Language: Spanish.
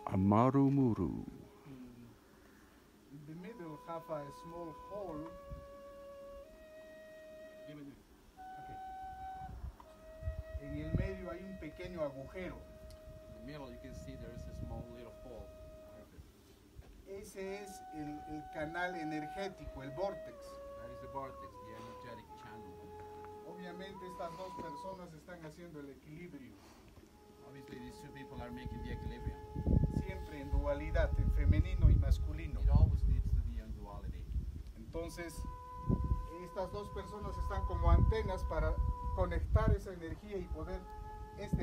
Amaru Muru. In the middle have a small hole. Okay. En el medio hay un pequeño agujero. In the middle you can see there is a small little hole. Ese es el canal energético, el vortex. That is the vortex, the energetic channel. Obviamente estas dos personas están haciendo el equilibrio. Obviously these two people are making the equilibrium. Siempre en dualidad, en femenino y masculino. It always needs to be in duality. Entonces, estas dos personas están como antenas para conectar esa energía y poder